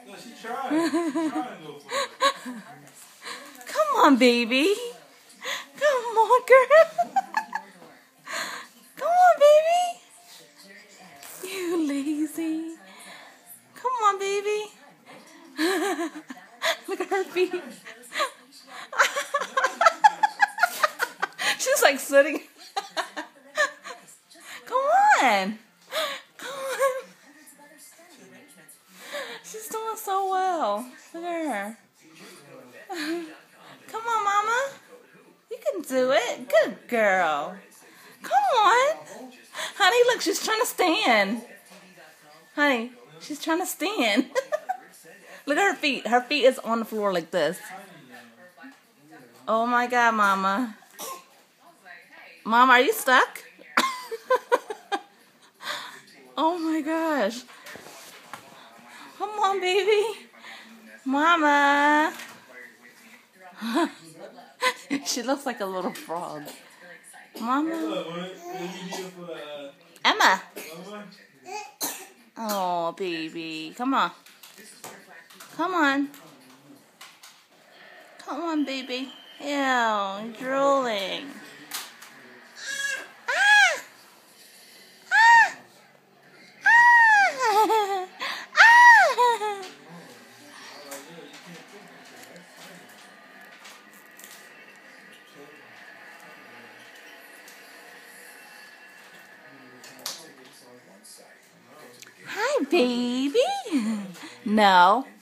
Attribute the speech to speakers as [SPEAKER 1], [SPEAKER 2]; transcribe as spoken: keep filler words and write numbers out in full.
[SPEAKER 1] No, she tried. She tried to go for it.
[SPEAKER 2] Come on, baby. Come on, girl. Come on, baby. You lazy. Come on, baby. Look at her feet. She's like sitting. Come on. Come on. She's doing so well. Look at her. Come on, Mama. You can do it. Good girl. Come on. Honey, look, she's trying to stand. Honey, she's trying to stand. Look at her feet. Her feet is on the floor like this. Oh my God, Mama. Mama, are you stuck? Oh my gosh. Come on, baby. Mama. She looks like a little frog. Mama. Emma. Oh, baby. Come on. Come on. Come on, baby. Ew, you're drooling. Hi, baby. No.